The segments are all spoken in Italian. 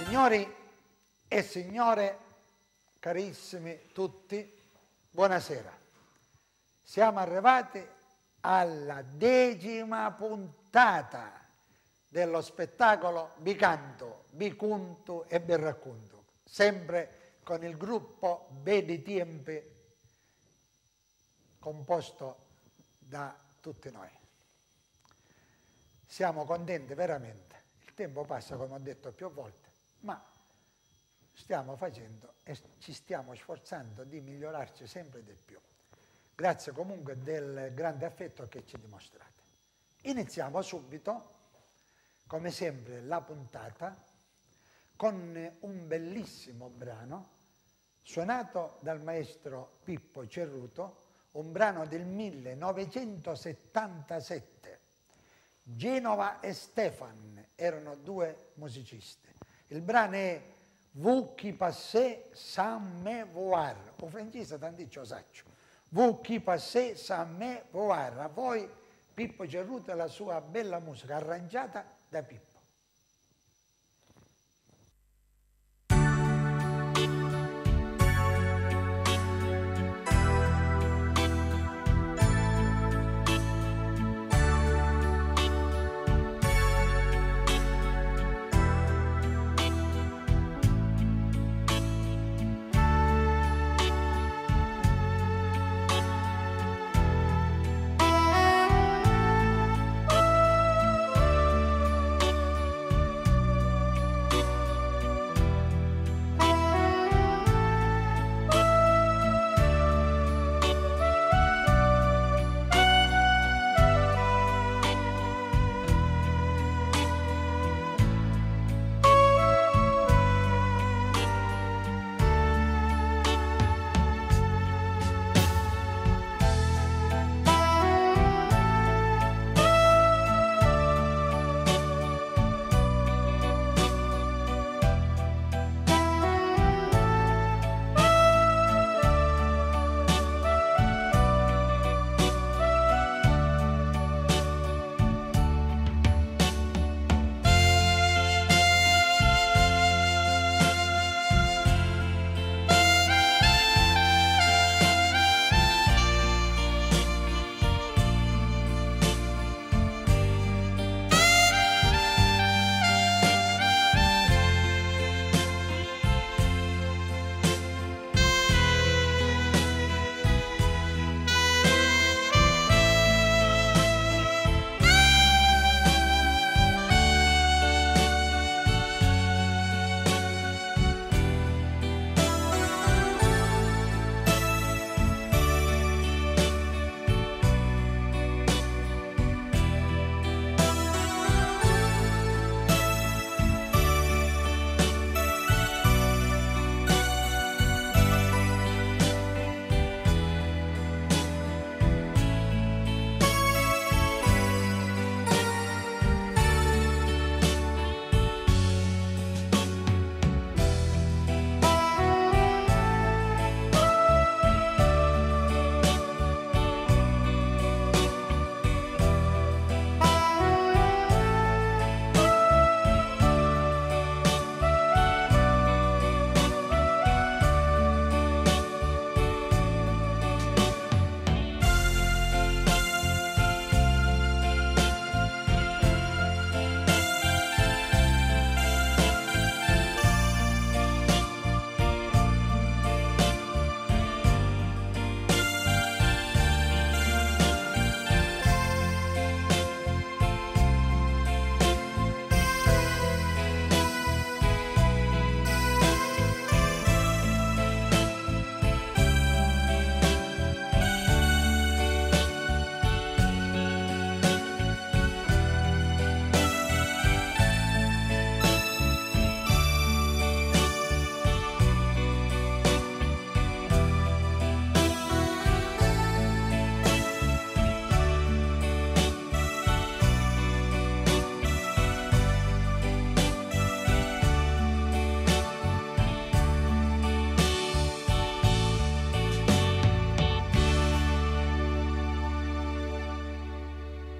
Signori e signore, carissimi tutti, buonasera. Siamo arrivati alla 10ª puntata dello spettacolo Bicanto, Bicuntu e Birracuntu, sempre con il gruppo Vedi Tiempi, composto da tutti noi. Siamo contenti veramente, il tempo passa come ho detto più volte, ma stiamo facendo e ci stiamo sforzando di migliorarci sempre di più. Grazie comunque del grande affetto che ci dimostrate. Iniziamo subito, come sempre, la puntata con un bellissimo brano suonato dal maestro Pippo Cerruto, un brano del 1977. Genova e Stefan erano due musicisti. Il brano è Vous qui passez sans me voir. O francese tant'iccio saccio. Vous qui passez sans me voir. A voi Pippo Cerruto e la sua bella musica arrangiata da Pippo.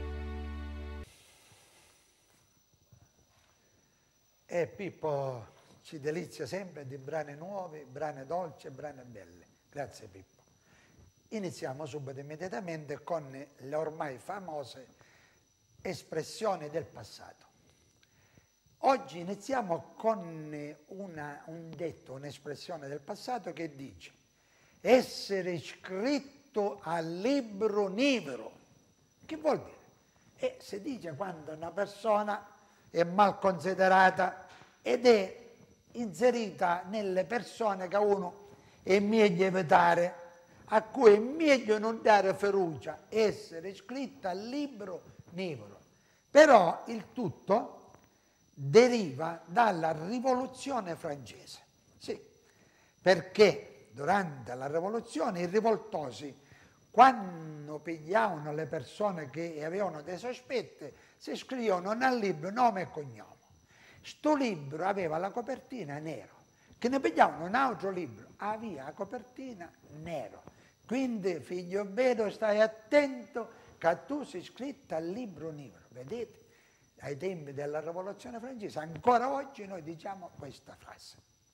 Pippo ci delizia sempre di brani nuovi, brani dolci e brani belli. Grazie Pippo. Iniziamo subito immediatamente con le ormai famose espressioni del passato. Oggi iniziamo con un detto, un'espressione del passato che dice essere iscritto al libro nero. Che vuol dire? E si dice quando una persona è mal considerata ed è inserita nelle persone che uno è meglio evitare, a cui è meglio non dare fiducia, essere iscritta al libro nero. Però il tutto deriva dalla rivoluzione francese. Sì, perché durante la rivoluzione i rivoltosi, quando pigliavano le persone che avevano dei sospetti, si scrivevano nel libro nome e cognome. Sto libro aveva la copertina nero, che ne pigliavano un altro libro, aveva la copertina nero. Quindi, figlio bello, stai attento che tu sei iscritto al libro nero. Vedete? Ai tempi della rivoluzione francese, ancora oggi noi diciamo questa frase.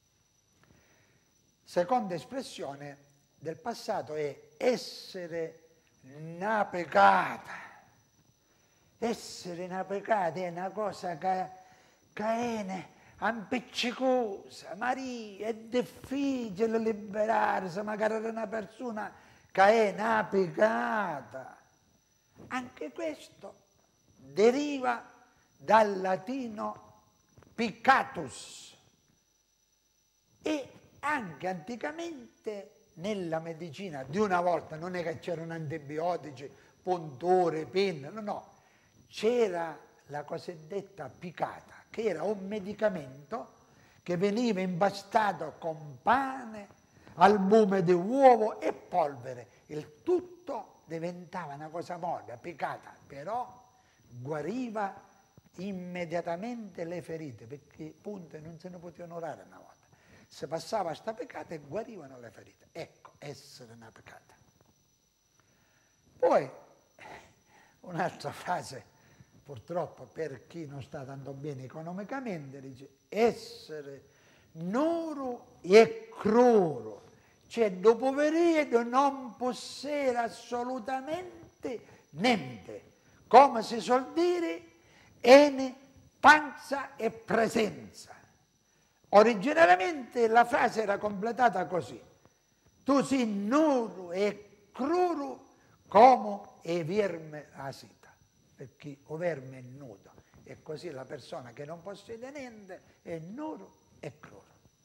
Seconda espressione del passato è essere navigata. Essere navigata è una cosa che è impiccicosa, Maria, è difficile liberarsi magari da una persona che è navigata. Anche questo deriva dal latino piccatus e anche anticamente nella medicina di una volta non è che c'erano antibiotici, punture, penne, no, c'era la cosiddetta piccata, che era un medicamento che veniva impastato con pane, albume di uovo e polvere. Il tutto diventava una cosa morbida, piccata, però guariva immediatamente le ferite, perché i punti non se ne potevano orare una volta. Se passava sta peccata e guarivano le ferite. Ecco, essere una peccata. Poi, un'altra frase, purtroppo per chi non sta tanto bene economicamente, dice essere nero e cruro. Cioè, dopo periodo non possedere assolutamente niente. Come si suol dire, ene, panza e presenza. Originariamente la frase era completata così. Tu sei nero e cruro come il verme asita, perché il verme è nudo. E così la persona che non possiede niente è nero e cruro.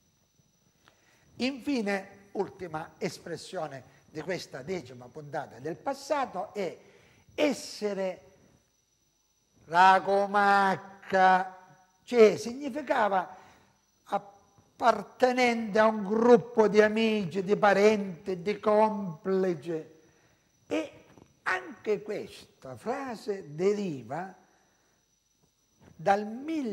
Infine, ultima espressione di questa 10ª puntata del passato è essere racomacca, cioè significava appartenente a un gruppo di amici, di parenti, di complici. E anche questa frase deriva dal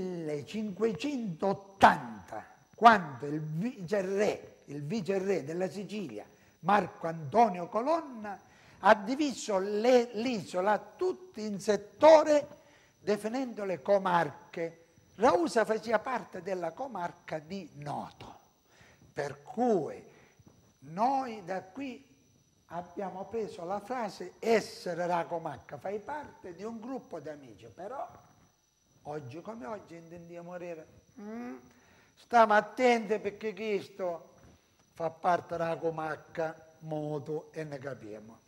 1580, quando il viceré della Sicilia, Marco Antonio Colonna, ha diviso l'isola tutti in settori definendole comarche. Ragusa faceva parte della comarca di Noto, per cui noi da qui abbiamo preso la frase essere la comacca, fai parte di un gruppo di amici, però oggi come oggi intendiamo dire stiamo attenti perché questo fa parte della comacca, moto e ne capiamo.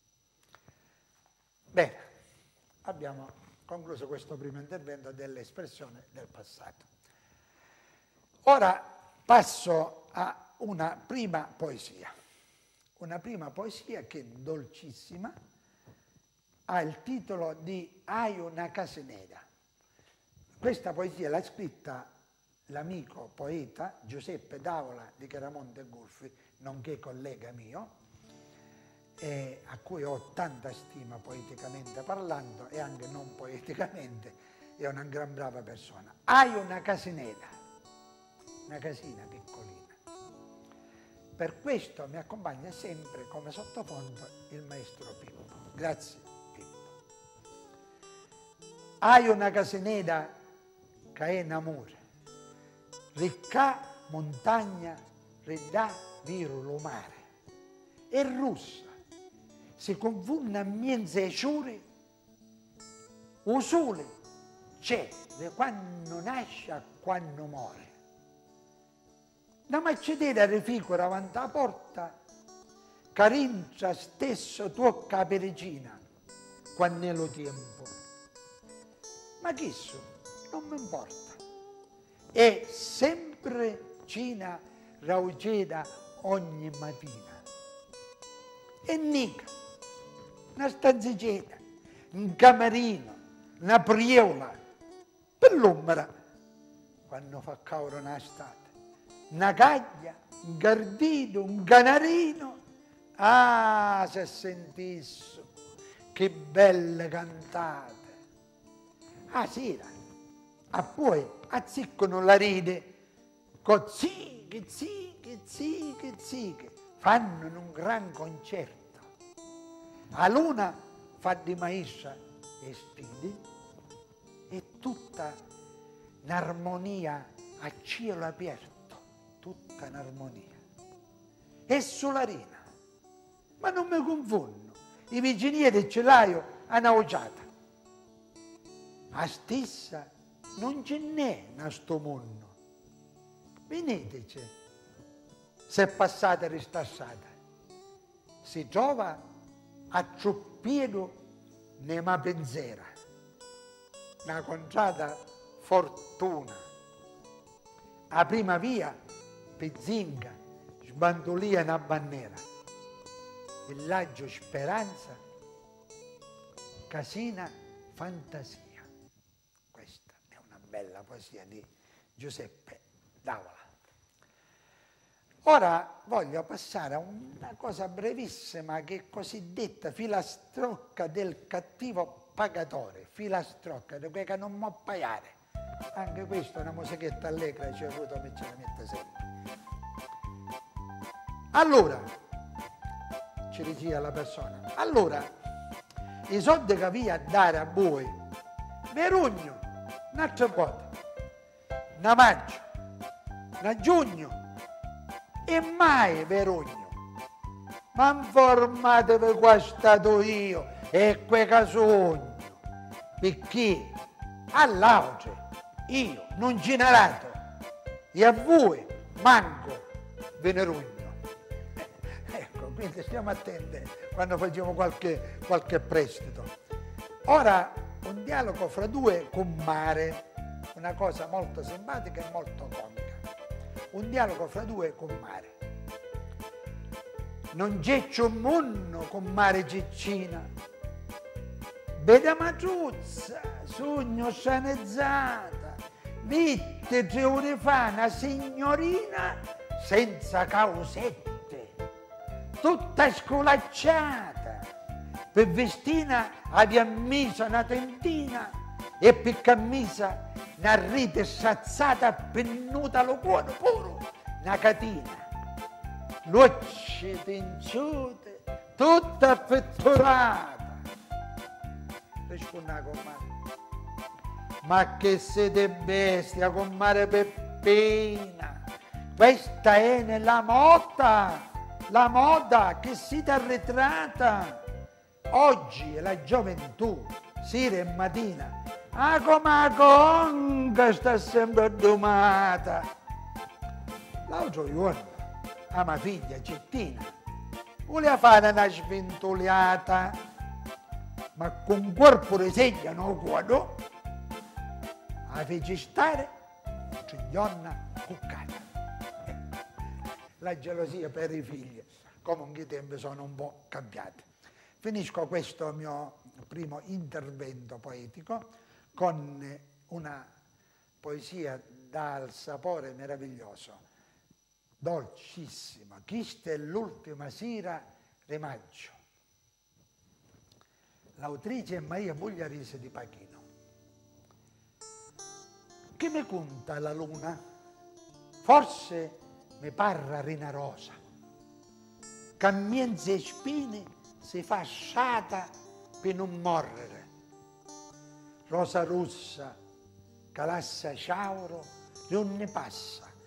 Bene, abbiamo concluso questo primo intervento dell'espressione del passato. Ora passo a una prima poesia che è dolcissima, ha il titolo di Hai una casa nera. Questa poesia l'ha scritta l'amico poeta Giuseppe D'Avola di Chiaramonte Gulfi, nonché collega mio, a cui ho tanta stima poeticamente parlando e anche non poeticamente, è una gran brava persona. Hai una casinera, una casina piccolina. Per questo mi accompagna sempre come sottofondo il maestro Pippo. Grazie Pippo. Hai una casinera che è in amore, ricca montagna, ridà viro lo mare. E russa, si confonde a mienza e ciuri, o sole c'è da quando nasce a quando muore. Da macedera rifigura avanti la porta, carinza stesso tocca la perigina, quando è lo tempo. Ma chi so? Non mi importa. È sempre cina raugeda ogni mattina. E nica, una stanzicina, un camerino, una priola, per l'ombra, quando fa cauro una estate, una caglia, un gardino, un canarino. Ah, se sentisse, che belle cantate. Ah, sera, a poi azziccano la rete, con zighi, zighi, zighi, zighi, fanno un gran concerto. A luna fa di maisha e stidi, e tutta un'armonia a cielo aperto, tutta un'armonia. E solarina, ma non mi confondo, i vicini del celaio hanno augiata. A stessa non ce n'è in sto mondo. Veniteci, se passate e ristassate, si trova a Ciuppiero nema pensiera, una contrada fortuna. A prima via, Pizzinca, sbandolia una bandiera, villaggio Speranza, Casina Fantasia. Questa è una bella poesia di Giuseppe D'Avola. Ora voglio passare a una cosa brevissima che è cosiddetta filastrocca del cattivo pagatore, filastrocca di quei che non può pagare. Anche questa è una musichetta allegra, ci ho avuto me ce la mette sempre. Allora, ci dice la persona, allora, i soldi che vi a dare a voi, Verugno, un'altra volta, una maggio, una giugno, e mai Verugno. Ma informatevi qua stato io e quei che sogno, perché all'auge io non ci narato e a voi manco ve ne rugno. Ecco, quindi stiamo attenti quando facciamo qualche prestito. Ora, un dialogo fra due commare, una cosa molto simpatica e molto comica. Un dialogo fra due commare. Non c'è un munno commare Ciccina, veda matruzza, sogno scianezzata, vitte 3 ore fa una signorina senza causette, tutta scolacciata, per vestina aveva misa una tentina e per camisa una rete sazzata pennuta lo cuore puro, una catina, lucce tenciute, tutta affetturata. Risponde la comare, ma che siete bestia, comare Peppina, questa è nella moda, la moda che siete arretrata. Oggi è la gioventù, sera e mattina, come la conga sta sempre domata. L'altro giorno, a mia figlia Cettina, voleva fare una sventoliata, ma con corpo di seglia non guardo, la fece stare ciglionna cuccata. La gelosia per i figli, comunque i tempi sono un po' cambiati. Finisco questo mio primo intervento poetico con una poesia dal sapore meraviglioso, dolcissima. Questa è l'ultima sera di maggio. L'autrice è Maria Bugliarese di Pachino. Che mi conta la luna? Forse mi parra rina rosa, cammienze e spine si fa sciata per non morrere. Rosa rossa, calassa ciauro, non ne passa,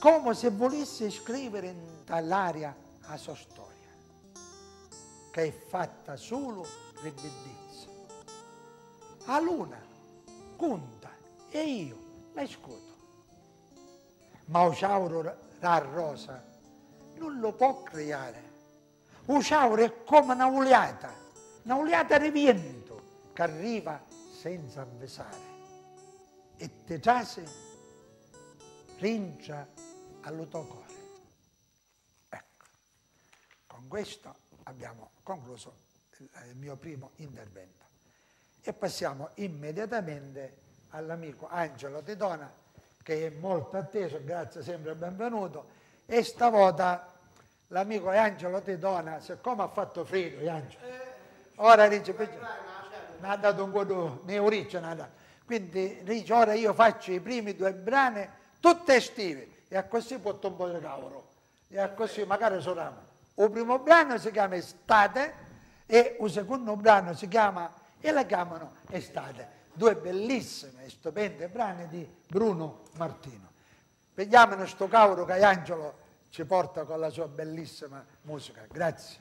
come se volesse scrivere dall'aria la sua storia, che è fatta solo di bellezza. La luna conta e io la scuoto. Ma un ciauro la rosa non lo può creare. Un ciauro è come una oliata di vento che arriva senza avvisare e ti trase rincia al tuo cuore. Ecco, con questo abbiamo concluso il mio primo intervento e passiamo immediatamente all'amico Angelo De Dona, che è molto atteso, grazie, sempre benvenuto, e stavolta l'amico Angelo De Dona, siccome ha fatto freddo, ora dice, mi ha dato un po' di origine, quindi dice, ora io faccio i primi 2 brani tutti estivi, e così porto un po' di cavolo, e così magari suoniamo. Il primo brano si chiama Estate e il secondo brano si chiama, e la chiamano Estate. 2 bellissime e stupende brani di Bruno Martino. Vediamo sto cavolo che Angelo ci porta con la sua bellissima musica. Grazie.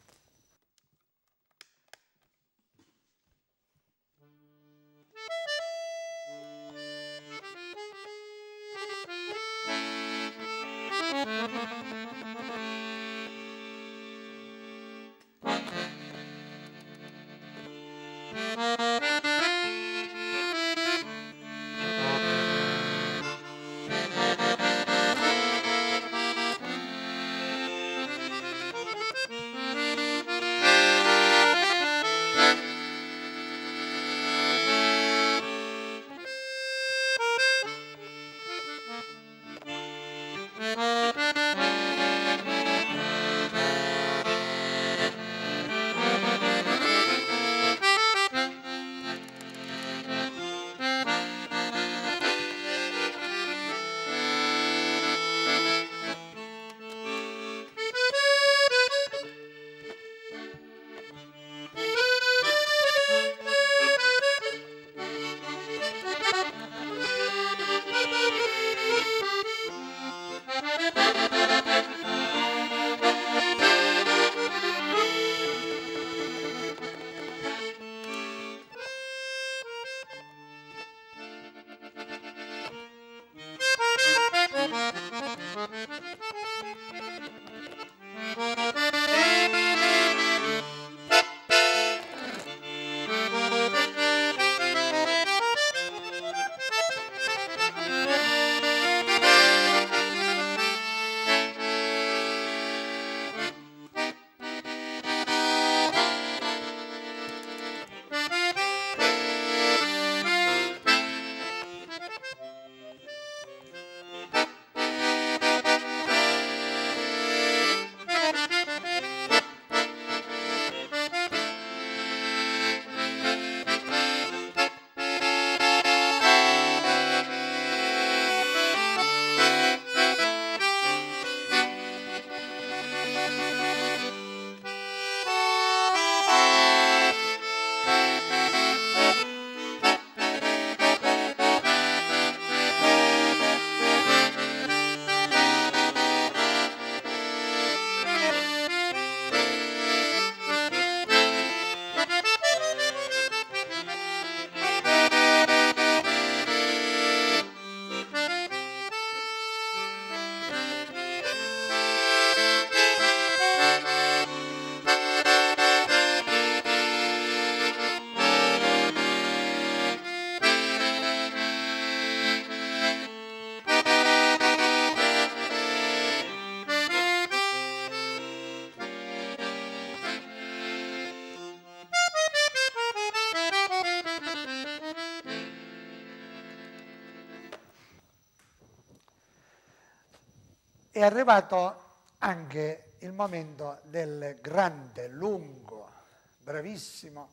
È arrivato anche il momento del grande, lungo, bravissimo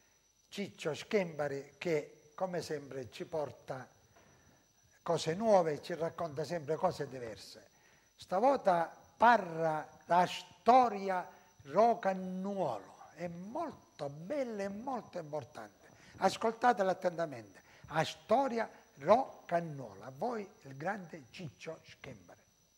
Ciccio Schembari, che come sempre ci porta cose nuove, ci racconta sempre cose diverse. Stavolta parla la storia rocannuolo, è molto bella e molto importante. Ascoltatela attentamente, la storia rocannuolo. A voi il grande Ciccio Schembari.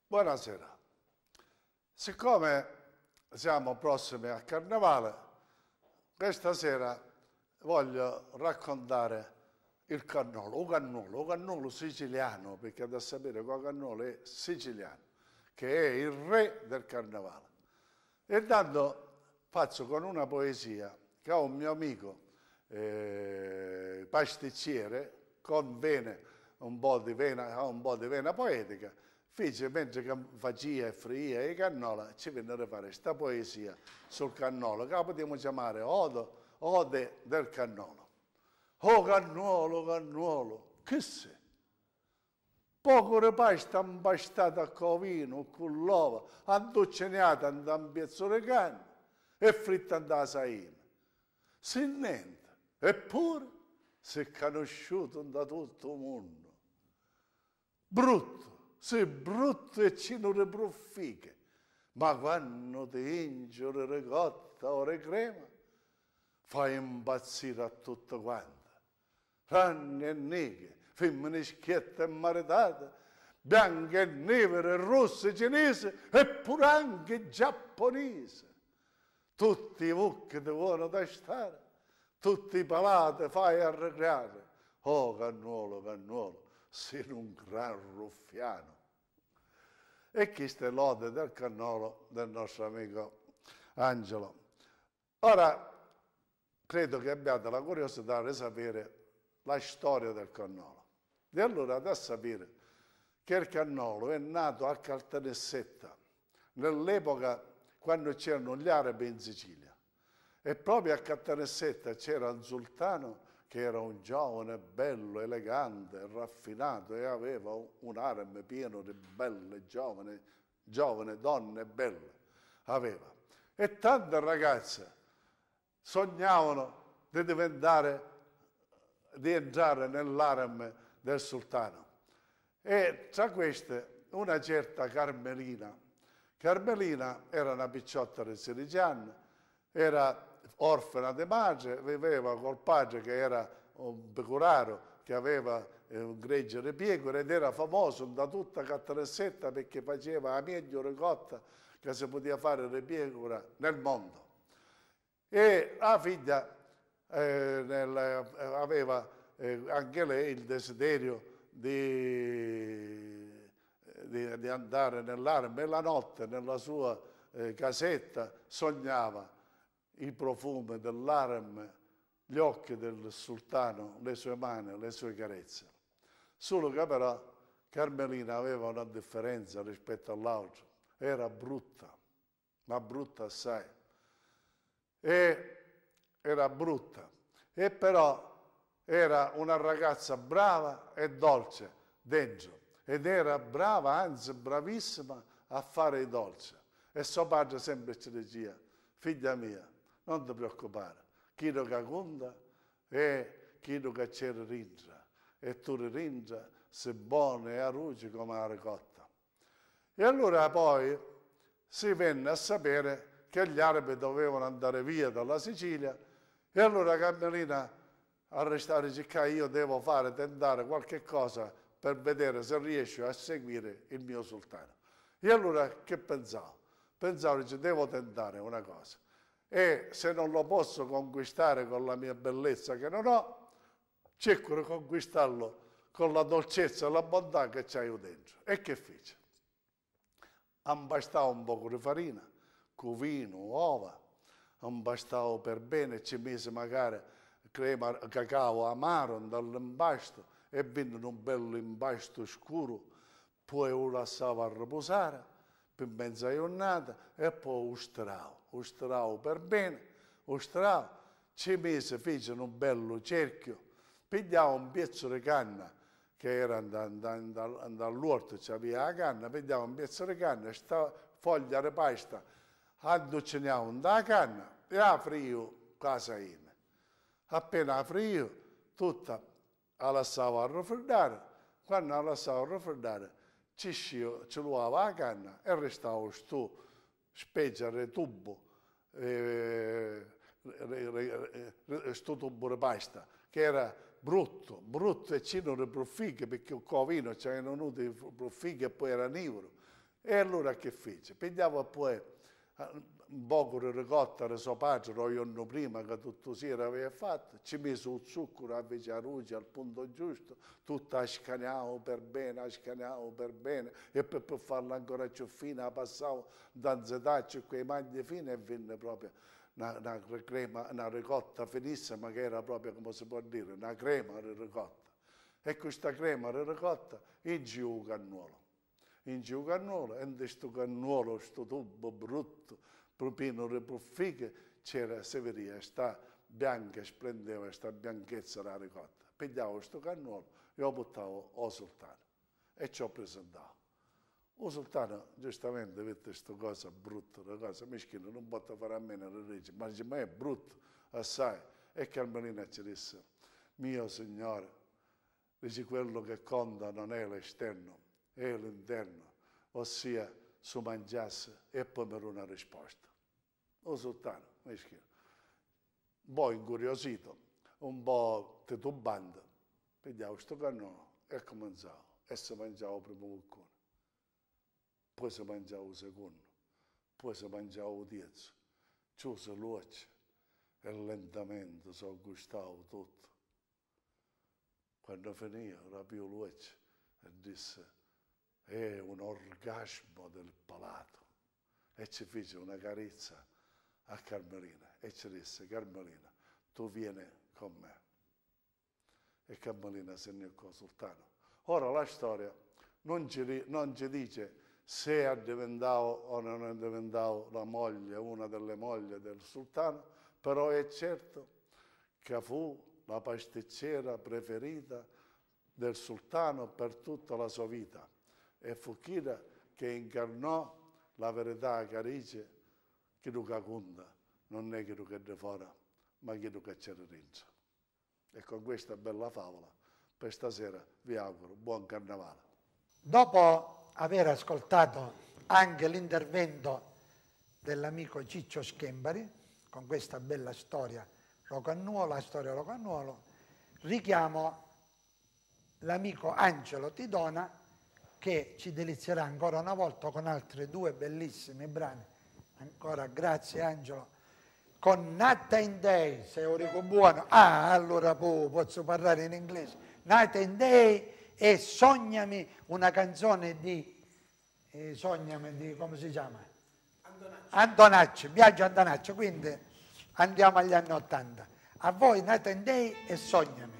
Buonasera. Siccome siamo prossimi al Carnevale, questa sera voglio raccontare il cannolo, un cannolo siciliano, perché da sapere che il cannolo è siciliano, che è il re del Carnevale. E intanto faccio con una poesia che ha un mio amico pasticciere, con vene, un po' di vena poetica, fece mentre che faceva e fria e cannola, ci vennero a fare questa poesia sul cannolo, che la potremmo chiamare Ode del cannolo. Oh cannolo, cannolo, che sei? Poco di pasta impastata con vino, con l'uovo, addocinata in un pezzo di carne e fritta in da saima. Sin niente, eppure si è conosciuto da tutto il mondo. Brutto, sei brutto e ci non riproffiche, ma quando ti ingiuri ricotta o crema, fai impazzire a tutto quanto. Ranne e neghe, femmine schiette e maritate, bianche e nere, rosse, cinesi e pure anche giapponese. Tutti i mucchi ti vogliono tastare, tutti i palati fai arregliare. Oh cannolo, cannolo, sei un gran ruffiano. E questa è l'ode del cannolo del nostro amico Angelo. Ora, credo che abbiate la curiosità di sapere la storia del cannolo. E allora da sapere che il cannolo è nato a Caltanissetta, nell'epoca quando c'erano gli arabi in Sicilia. E proprio a Caltanissetta c'era un sultano che era un giovane, bello, elegante, raffinato e aveva un harem pieno di belle, giovani donne belle. Aveva. E tante ragazze sognavano di entrare nell'harem del sultano. E tra queste una certa Carmelina. Carmelina era una picciotta di 16 anni, era orfana di madre, viveva col padre che era un pecoraro, che aveva un gregge di pecore ed era famoso da tutta Caltanissetta perché faceva la meglio ricotta che si poteva fare di pecora nel mondo. E la figlia aveva anche lei il desiderio di andare nell'harem e la notte nella sua casetta sognava i profumi dell'harem, gli occhi del sultano, le sue mani, le sue carezze. Solo che però Carmelina aveva una differenza rispetto all'altro, era brutta, ma brutta assai. Era brutta, e però era una ragazza brava e dolce dentro, ed era brava, anzi bravissima a fare i dolci. E suo padre sempre ci diceva: figlia mia, non ti preoccupare, chi lo che conta è chi lo che c'è ringia, e tu ringia sei buona e aruci come la ricotta. E allora poi si venne a sapere che gli arabi dovevano andare via dalla Sicilia, e allora Carmelina a restare che io devo tentare qualche cosa per vedere se riesco a seguire il mio sultano. E allora che pensavo? Pensavo che devo tentare una cosa, e se non lo posso conquistare con la mia bellezza che non ho, cerco di conquistarlo con la dolcezza e la bontà che c'hai io dentro. E che fece? Impastavo un po' di farina, con vino, uova, impastavo per bene, ci mise magari crema cacao amaro dall'impasto e venne un bello impasto scuro, poi lo lasciavo a riposare per mezza giornata e poi ustravo per bene, ci mise, fece un bello cerchio, pigliavo un pezzo di canna che era dall'orto, c'aveva la canna, pigliavo un pezzo di canna, sta foglia di pasta, addociniamo da canna e la frio casa in. Appena la frio, tutta la lasciavo a raffreddare. Quando la lasciavo a raffreddare, ci lavava la canna e restava sto specie di tubo, sto tubo di pasta, che era brutto e ci non profighe, perché il covino c'erano venuti profighe e poi era nivoro. E allora che fece? Pigliava poi un po' di ricotta di suo padre, lo giorno prima che tutto sera aveva fatto, ci mise il zucchero invece a ruce al punto giusto, tutto a scaniamo per bene, e per farla ancora più fine, la passavo da zetaccio quei maglie fine e venne proprio una crema, una ricotta finissima che era proprio, come si può dire, una crema di ricotta. E questa crema di ricotta in giù cannolo. In giù cannolo, e in questo cannolo, questo tubo brutto, pieno di puffiche, c'era Severia, sta bianca, splendeva, questa bianchezza della ricotta. Pigliavo questo cannolo e lo buttavo al sultano e ci ho presentato. Il sultano, giustamente, vede questa cosa brutta, una cosa meschina, non può fare a meno di legge, ma dice, ma è brutto, assai. E Carmelina ci disse, mio signore, dice, quello che conta non è l'esterno, è l'interno, ossia su mangiasse e poi per una risposta. Il sultano, meschino, un po' incuriosito, un po' titubante, pigliava questo cannolo e cominciava, e si mangiava il primo boccone, poi si mangiava il secondo, poi si mangiava il terzo, chiuse l'occhio e lentamente si gustava tutto. Quando finiva, rapiò l'occhio e disse, è un orgasmo del palato. E ci fece una carezza a Carmelina e ci disse, Carmelina, tu vieni con me. E Carmelina se ne andò sultano. Ora la storia non ci dice se è diventato o non è diventato la moglie, una delle mogli del sultano, però è certo che fu la pasticcera preferita del sultano per tutta la sua vita. E fu Chira che incarnò la verità che dice che tu che conta non è che tu che è di fuori, ma che tu che c'è dentro. E con questa bella favola, per stasera vi auguro buon carnevale. Dopo aver ascoltato anche l'intervento dell'amico Ciccio Schembari, con questa bella storia Rocannuolo, la storia Rocannuolo, richiamo l'amico Angelo Tidona, che ci delizierà ancora una volta con altri due bellissimi brani. Ancora grazie Angelo. Con Night and Day, se Eurico Buono. Ah, allora posso parlare in inglese. Night and Day e Sognami, una canzone di, come si chiama? Antonacci, Biagio Antonacci, quindi andiamo agli anni '80. A voi Night and Day e Sognami.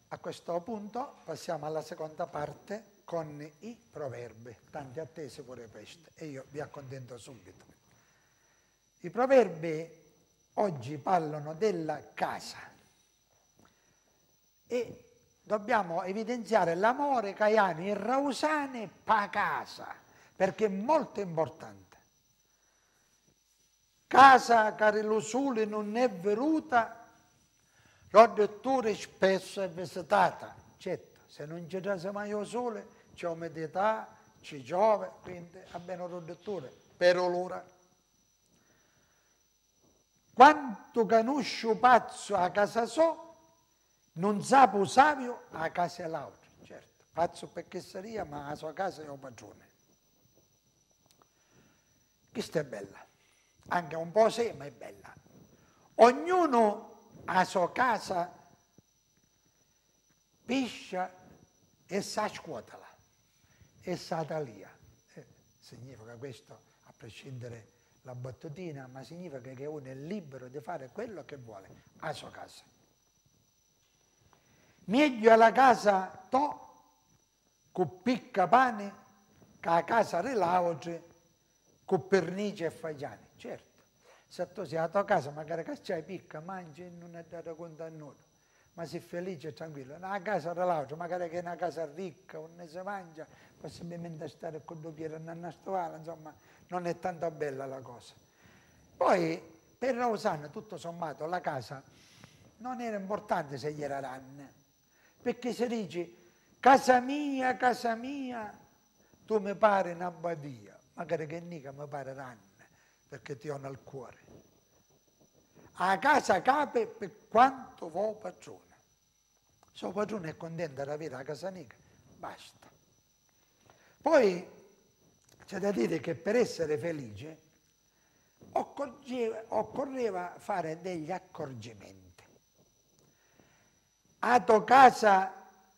A questo punto passiamo alla seconda parte con i proverbi, tanti attesi pure questo, e io vi accontento subito. I proverbi oggi parlano della casa e dobbiamo evidenziare l'amore che hanno i rausani per casa, perché è molto importante. Casa che lo sole non è venuta, l'addirittura spesso è visitata. Certo, se non ci dà mai il sole, c'è umidità, ci piove, quindi abbiamo l'addirittura per l'ora. Quanto conosce pazzo a casa sua, non sa savio a casa dell'altro. Certo, pazzo perché sarebbe, ma a sua casa è un padrone. Questa è bella, anche un po' sì, ma è bella. Ognuno a sua casa piscia e sa scuoterla, e sa talia. Significa questo, a prescindere la battutina, ma significa che uno è libero di fare quello che vuole a sua casa. Meglio alla casa to, con picca pane, che a casa relauge, con pernice e fagiani. Certo, se tu sei alla tua casa, magari che c'hai picca, mangi e non è dato conto a nulla, ma sei felice e tranquillo. Una casa relauge, magari che è una casa ricca, non si mangia, possibilmente stare con due piedi nella stovalla, insomma, non è tanto bella la cosa. Poi, per Rausana, tutto sommato, la casa non era importante se gli era ranne, perché se dice, casa mia, tu mi pare una badia, magari che mica mi pare ranne, perché ti ho nel cuore. A casa cape per quanto vuoi padrone. Se il padrone è contento di avere la casa nica, basta. Poi c'è da dire che per essere felice occorreva fare degli accorgimenti. A tua casa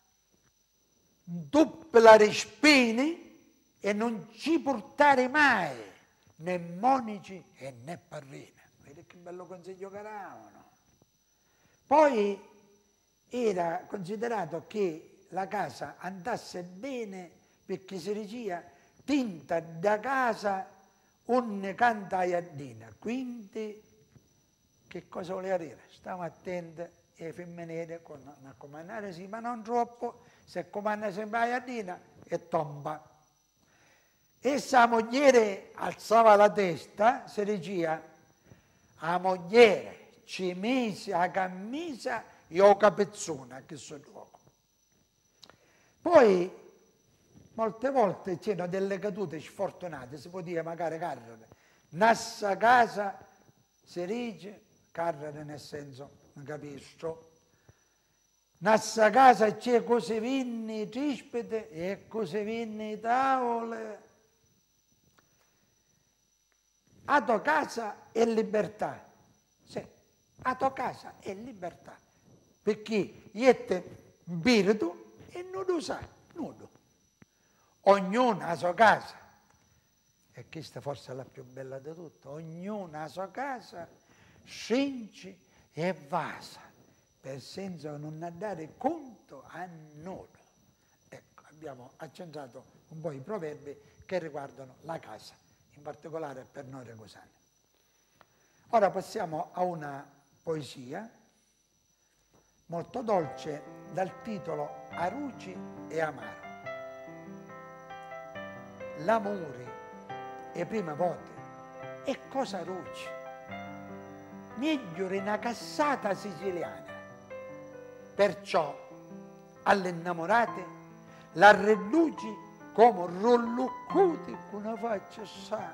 doppia respini e non ci portare mai né monici e né parrine. Vedi che bello consiglio che davano. Poi era considerato che la casa andasse bene perché si diceva tinta da casa un cantaiardina. Quindi che cosa voleva dire? Stiamo attenti e femminile a comandare sì, ma non troppo, se comanda sempre la iardina e tomba. E sa moglie alzava la testa, si diceva, a moglie ci mise a camisa e a capezzone a questo luogo. Poi, molte volte c'erano delle cadute sfortunate, si può dire magari carrere. Nassa casa si dice, carrere nel senso, non capisco. Nassa casa c'è così vinni trispete e così vinni tavole. A tua casa è libertà. Sì, a tua casa è libertà. Perché iete spirito e non lo sa, nudo. Ognuno ha la sua casa. E questa forse è la più bella di tutte. Ognuno ha la sua casa, scende e vasa, per senza non dare conto a nulla. Ecco, abbiamo accentrato un po' i proverbi che riguardano la casa, in particolare per noi regosani. Ora passiamo a una poesia molto dolce dal titolo Aruci e Amaro. L'amore e prima volte è cosa aruci, meglio in una cassata siciliana. Perciò alle innamorate la riduci come rolluccuti con una faccia sana.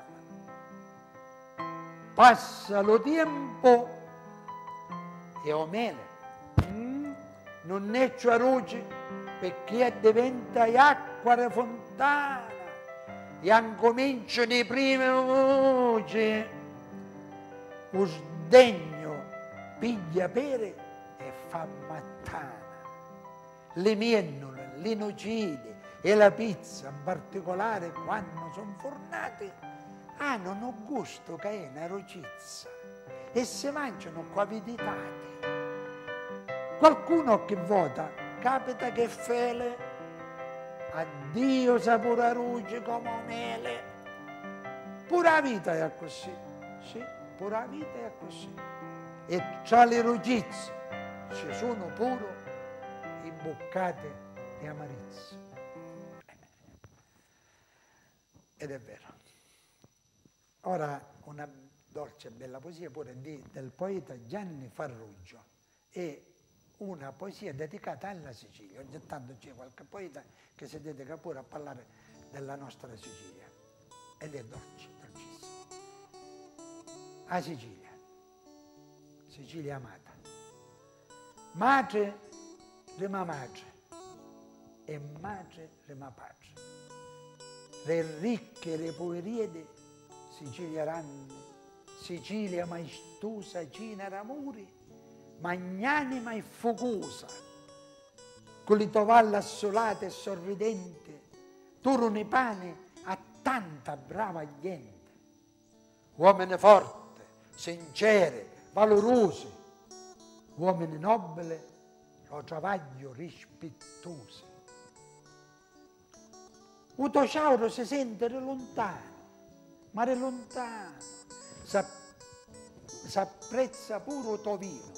Passa lo tempo e o mele non è ciaruci perché diventa acqua di fontana e incominciano le prime voci. Lo sdegno piglia pere e fa mattana. Le miennole, le nocidi e la pizza, in particolare quando sono fornate, hanno un gusto che è una rocizza e si mangiano con avidità. Qualcuno che vota capita che fele, addio sapore ruce come mele. Pure la vita è così, sì, pure la vita è così. E tra le rugizie ci sono pure i boccate di amarizia. Ed è vero. Ora una dolce e bella poesia pure del poeta Gianni Farruggio e una poesia dedicata alla Sicilia. Ogni tanto c'è qualche poeta che si dedica pure a parlare della nostra Sicilia. Ed è dolce, dolcissimo. A Sicilia, Sicilia amata. Madre rima madre e madre rima padre. Le ricche, le poeriede, Sicilia grande, Sicilia maestosa, cina ramuri, magnanima e focosa, con le tovalle assolate e sorridente, turno pane a tanta brava gente. Uomini forte, sincere, valorosi, uomini nobili, lo travaglio rispettosi. Utosauro si sente lontano, ma è lontano, s'apprezza pure il tuo vino.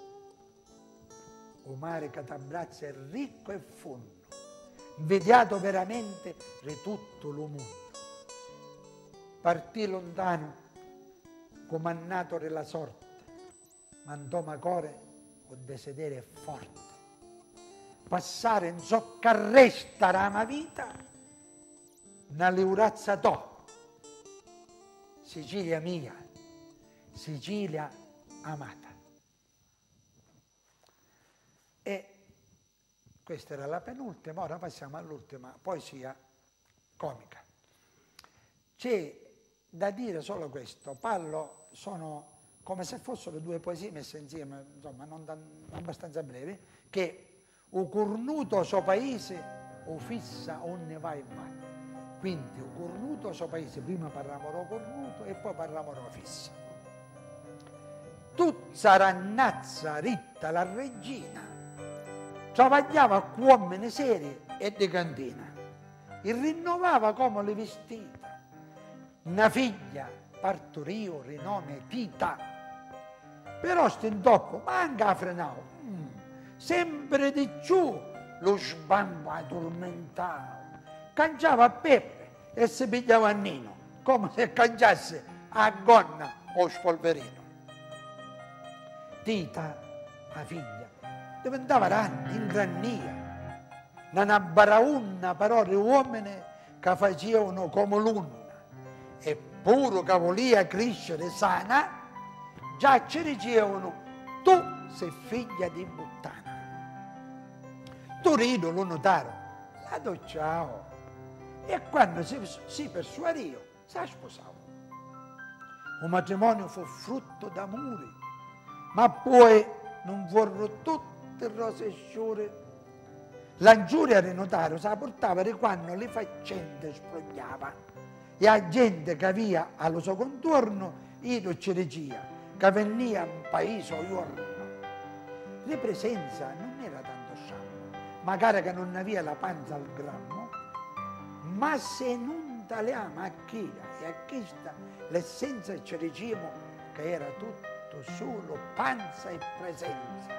Il mare che t'abbraccia è ricco e fondo, invidiato veramente di tutto il mondo. Partì lontano, comandato della sorte, mandò core o desiderio forte. Passare in soccarresta rama vita, una leurazza to, Sicilia mia, Sicilia amata. E questa era la penultima, ora passiamo all'ultima poesia comica. C'è da dire solo questo, parlo, sono come se fossero due poesie messe insieme, insomma non abbastanza brevi, che o cornuto so paese o fissa onne va e va. Quindi o cornuto so paese, prima parlavamo cornuto e poi parlavamo fissa. Tu sarannazza ritta la regina, travagliava a uomini seri e di cantina, e rinnovava come le vestita. Una figlia partoriò rinome Tita, però st'intoppo manca frenavo, sempre di più lo sbambo addormentava, cangiava a Peppe e si pigliava a Nino, come se cangiasse a gonna o spolverino. Tita, la figlia, diventava grande, ingrannia, non abbaraunna però di uomini che facevano come l'unna, e pure che voleva crescere sana, già ci dicevano, tu sei figlia di puttana. Torino lo notarono, la docciavo, e quando si persuadì, si sposava. Un matrimonio fu frutto d'amore, ma poi non furono tutte rose e sciure. L'ingiuria di notario si portava di quando le faccende sprogliava, e la gente che via allo suo contorno io ci regia, che veniva un paese o giorno. La presenza non era tanto sciammo, magari che non aveva la panza al grammo, ma se non tagliamo a chi e a questa l'essenza ci diciamo che era tutto solo panza e presenza.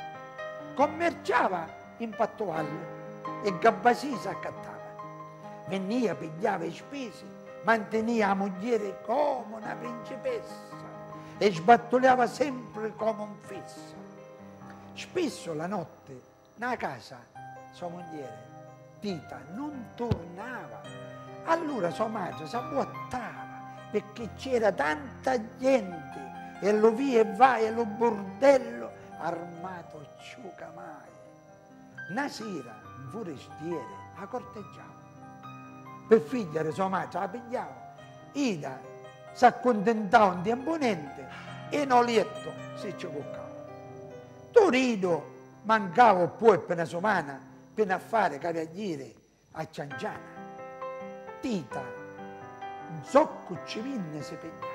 Commerciava in pattualle e gabbasì si accattava. Veniva, pigliava i spesi, manteneva la moglie come una principessa e sbattoleava sempre come un fisso. Spesso la notte, nella casa, sua moglie, Tita, non tornava. Allora sua madre si abbottava perché c'era tanta gente e lo via e va e lo bordello armato ciuca mai. Una sera, un forestiere, la corteggiava. Per figliare sua madre la pigliava. Ida si accontentava un temponente e Nolietto si ci cuccava. Torino mancava poi per una settimana per a fare cavaliere a Cianciana. Tita, un socco civinne si pigliava.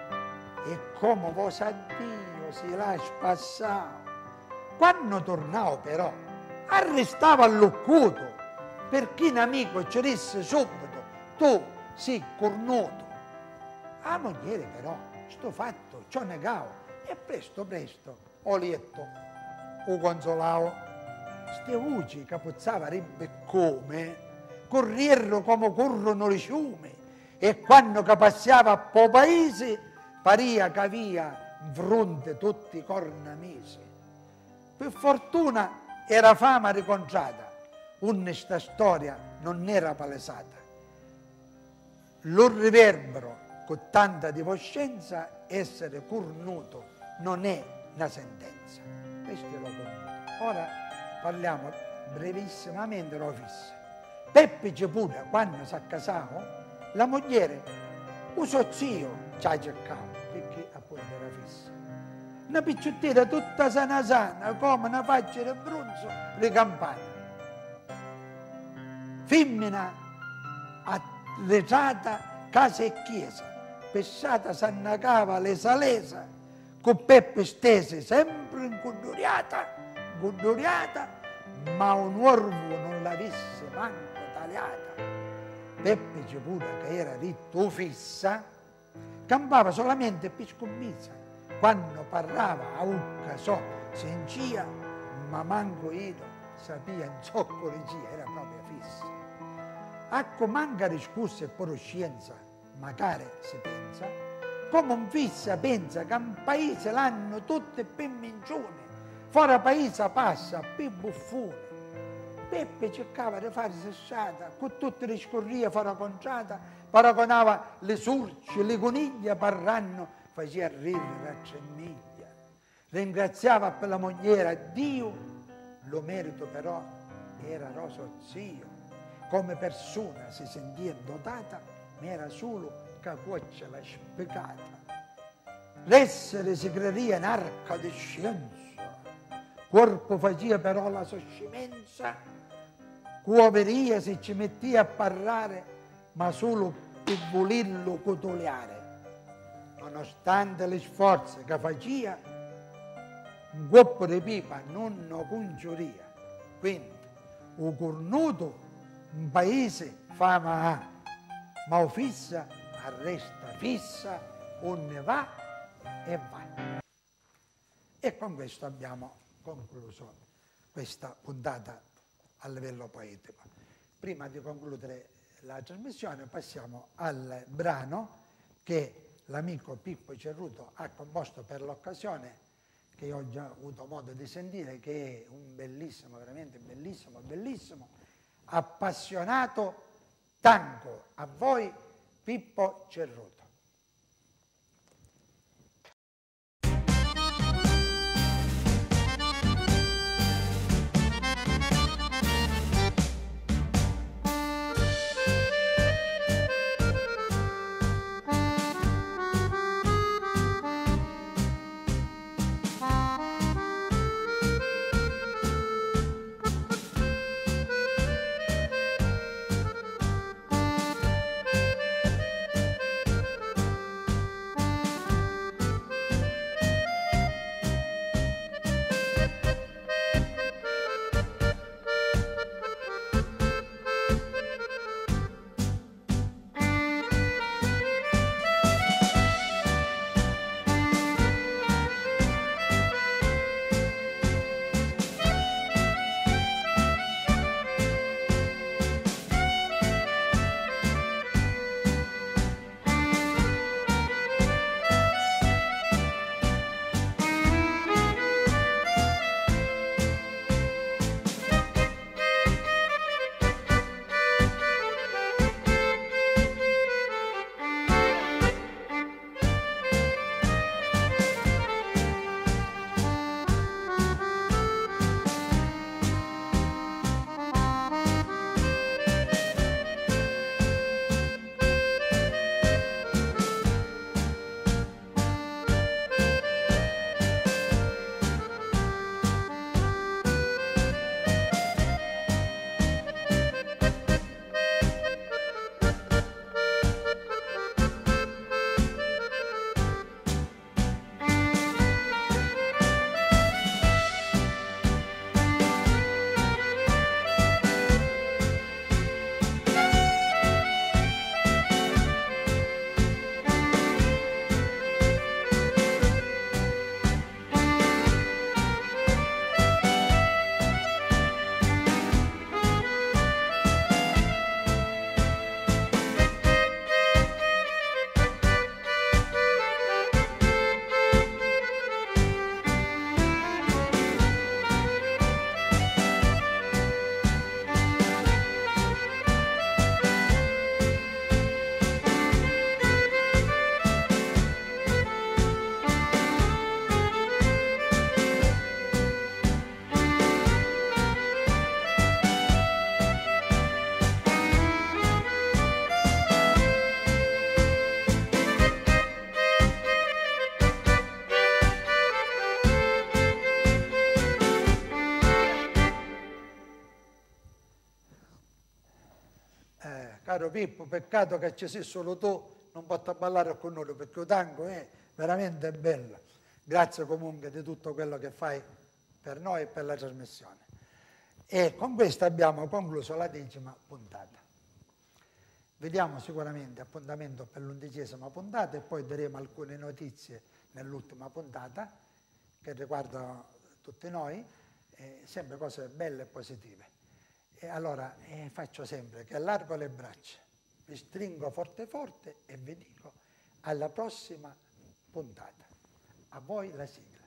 E come voce a Dio si lascia passare. Quando tornavo però arrestava all'occuto, perché un amico ci disse subito, tu sei cornuto. La moglie però, sto fatto, ci ho negato, e presto, ho letto, o consolavo, ste voci che puzzava ribbe come, corrierono come corrono le ciume, e quando che passava a po' paese, paria che avia in fronte tutti i cornamesi. Per fortuna era fama ricontrata, sta storia non era palesata. Lo riverbero con tanta divoscenza, essere cornuto non è una sentenza. Questo è lo cornuto. Ora parliamo brevissimamente della fissa. Peppe Cepuna, quando si accasava, la moglie, un suo zio, ci ha cercato, perché appunto era fissa. Una picciottina tutta sana, come una faccia di bronzo, le campane. Femmina arretrata, casa e chiesa, pesciata s'annacava le salesa, con peppe stese, sempre incudduriata, ma un uovo non l'avesse manco tagliata. Peppe Cepuna, che era ritto fissa, campava solamente per scommessa, quando parlava a ucca sencia, ma manco io sapia in zoccolicia, era proprio fissa. Acco manca discusso e conoscenza, magari si pensa, come un fissa pensa che un paese l'hanno tutte per mincione, fuori paese passa per buffone. Peppe cercava di fare sessata, con tutte le scorrie fuori contrata, paragonava le surce, le coniglie, parranno, faceva ridere a 3 miglia. Ringraziava per la mogliera Dio, lo merito però era roso zio. Come persona si sentiva dotata, ma era solo che cuoccia la spiegata. L'essere si credeva in arca di scienza, corpo faceva però la soscimenza, cuoveria si ci metteva a parlare, ma solo per volerlo cotoliare. Nonostante le sforzi che faceva, un colpo di pipa non lo congiuria. Quindi, un cornuto, un paese fama ha, ma o fissa arresta fissa, onne va e va. E con questo abbiamo concluso questa puntata a livello poetico. Prima di concludere la trasmissione passiamo al brano che l'amico Pippo Cerruto ha composto per l'occasione, che ho già avuto modo di sentire, che è un bellissimo, veramente bellissimo, appassionato tango. A voi Pippo Cerruto. Caro Pippo, peccato che ci sei solo tu, non posso ballare con noi perché il tango è veramente bello. Grazie comunque di tutto quello che fai per noi e per la trasmissione. E con questo abbiamo concluso la 10ª puntata. Vediamo sicuramente appuntamento per l'11ª puntata e poi daremo alcune notizie nell'ultima puntata che riguardano tutti noi, sempre cose belle e positive. E allora faccio sempre che allargo le braccia, vi stringo forte forte e vi dico alla prossima puntata. A voi la sigla.